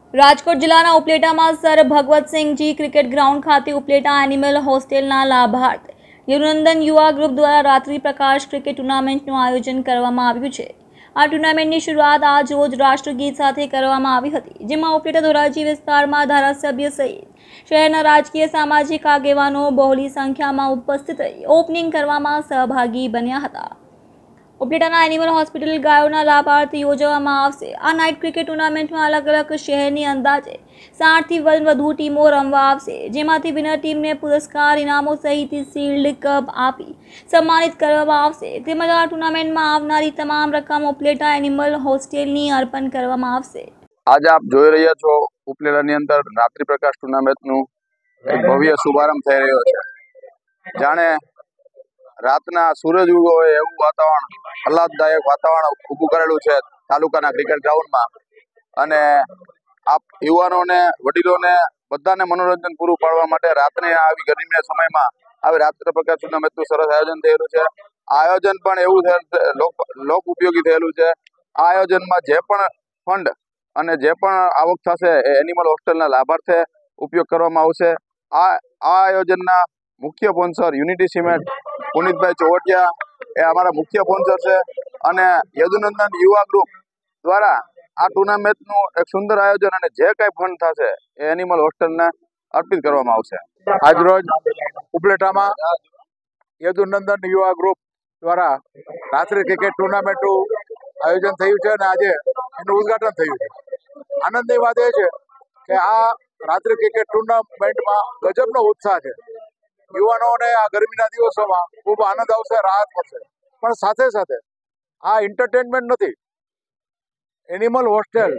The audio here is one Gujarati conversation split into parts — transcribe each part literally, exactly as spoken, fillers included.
રાજકોટ જિલ્લાના ઉપલેટામાં સર ભગવતસિંહજી ક્રિકેટ ગ્રાઉન્ડ ખાતે ઉપલેટા એનિમલ હોસ્ટેલના લાભાર્થી યદુનંદન યુવા ગ્રુપ દ્વારા રાત્રિ પ્રકાશ ક્રિકેટ ટુર્નામેન્ટનું આયોજન કરવામાં આવ્યું છે। આ ટુર્નામેન્ટની શરૂઆત આજ રોજ રાષ્ટ્રગીત સાથે કરવામાં આવી હતી, જેમાં ઉપલેટા ધોરાજી વિસ્તારમાં ધારાસભ્ય સહિત શહેરના રાજકીય સામાજિક આગેવાનો બહોળી સંખ્યામાં ઉપસ્થિત રહી ઓપનિંગ કરવામાં સહભાગી બન્યા હતા। ઉપલેટાના એનિમલ હોસ્પિટલ ગાયોના લાભાર્થી યોજવામાં આવશે। આ નાઇટ ક્રિકેટ ટુર્નામેન્ટમાં અલગ અલગ શહેરની અંદાજે સાઠથી વધુ ટીમો રમવા આવશે, જેમાંથી વિનર ટીમને પુરસ્કાર ઇનામો સહિત શિલ્ડ કપ આપી સન્માનિત કરવામાં આવશે। તેમજ આ ટુર્નામેન્ટમાં આવનારી તમામ રકમ ઉપલેટા એનિમલ હોસ્ટેલની અર્પણ કરવામાં આવશે। आज आप જોઈ રહ્યા છો ઉપલેટાની અંદર રાત્રિ પ્રકાશ ટુર્નામેન્ટનું એક ભવ્ય શુભારંભ થઈ રહ્યો છે। જાણે રાતના સૂરજ ઉગો હોય એવું વાતાવરણ, આહલાદદાયક વાતાવરણ ઊભું કરેલું છે તાલુકાના ક્રિકેટ ગ્રાઉન્ડમાં। અને આપ યુવાનોને, વડીલોને બધાને મનોરંજન પૂરું પાડવા માટે રાત્રે આવી ગરમીના સમયમાં આવી રાત્રિ પ્રકાશ ટુર્નામેન્ટનું સરસ આયોજન થયેલું છે। આ આયોજન પણ એવું લોક લોક ઉપયોગી થયેલું છે। આ આયોજનમાં જે પણ ફંડ અને જે પણ આવક થશે એ એનિમલ હોસ્ટેલના લાભાર્થે ઉપયોગ કરવામાં આવશે। આ આ આયોજનના મુખ્ય sponsor unity cement Punitbhai Chovatiya એ અમારા મુખ્ય સ્પોન્સર છે અને યદુનંદન યુવા ગ્રુપ દ્વારા આ ટુર્નામેન્ટનું એક સુંદર આયોજન અને જે કંઈ ફંડ થશે એ એનિમલ હોસ્ટેલને અર્પિત કરવામાં આવશે। આજરોજ ઉપલેટામાં યદુનંદન યુવા ગ્રુપ દ્વારા રાત્રિ ક્રિકેટ ટુર્નામેન્ટનું આયોજન થયું છે અને આજે એનું ઉદ્ઘાટન થયું છે। આનંદની વાત એ છે કે આ રાત્રિ ક્રિકેટ ટુર્નામેન્ટમાં ગજબનો ઉત્સાહ છે। યુવાનોને આ ગરમીના દિવસોમાં ખૂબ આનંદ આવશે, રાહત મળશે, પણ સાથે સાથે આ એન્ટરટેનમેન્ટ નથી। એનિમલ હોસ્ટેલ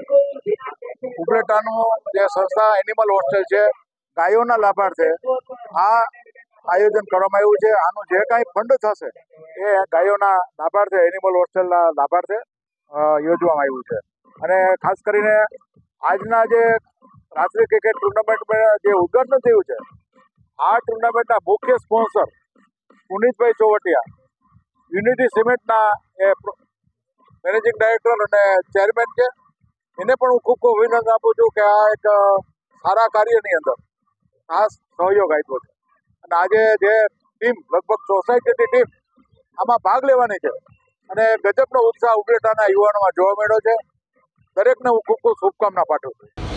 ઉપલેટાનું જે સંસ્થા એનિમલ હોસ્ટેલ છે, ગાયોના લાભાર્થે આ આયોજન કરવામાં આવ્યું છે। આનું જે કાંઈ ફંડ થશે એ ગાયોના લાભાર્થે, એનિમલ હોસ્ટેલના લાભાર્થે યોજવામાં આવ્યું છે। અને ખાસ કરીને આજના જે રાત્રિ ક્રિકેટ ટુર્નામેન્ટમાં જે ઉદ્ઘાટન થયું છે, આ ટુર્નામેન્ટના મુખ્ય સ્પોન્સર પુનિતભાઈ ચોવટિયા, યુનિટી સિમેન્ટના એ મેનેજિંગ ડાયરેક્ટર અને ચેરમેન છે। એને પણ હું ખૂબ ખૂબ અભિનંદન આપું છું કે આ એક સારા કાર્યની અંદર ખાસ સહયોગ આપ્યો છે। અને આજે જે ટીમ, લગભગ સોસાયટી જેટલી ટીમ આમાં ભાગ લેવાની છે અને ગજબનો ઉત્સાહ ઉપલેટાના યુવાનોમાં જોવા મળ્યો છે। દરેકને હું ખૂબ ખૂબ શુભકામના પાઠવું છું।